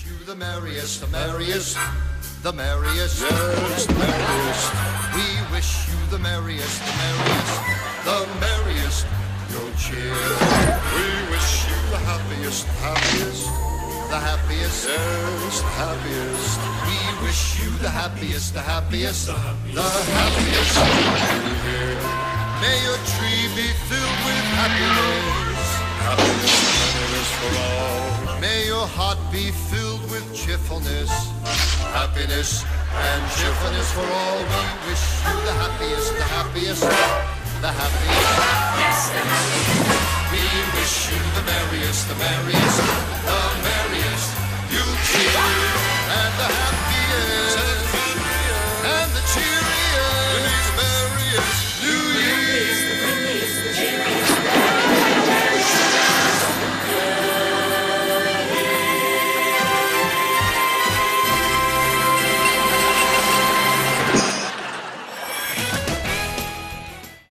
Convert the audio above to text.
you the merriest, the merriest, the merriest, yes, the merriest. We wish you the merriest, the merriest, the merriest, good cheer. We wish you the happiest, happiest, the happiest, yes, the happiest. We wish you the happiest, the happiest, the happiest. May your tree be filled with happiness, Happiness and happiness for all. May your heart be filled with cheerfulness, happiness and cheerfulness for all. We wish you the happiest, the happiest, the happiest. Yes, the happiest. We wish you the merriest, the merriest, the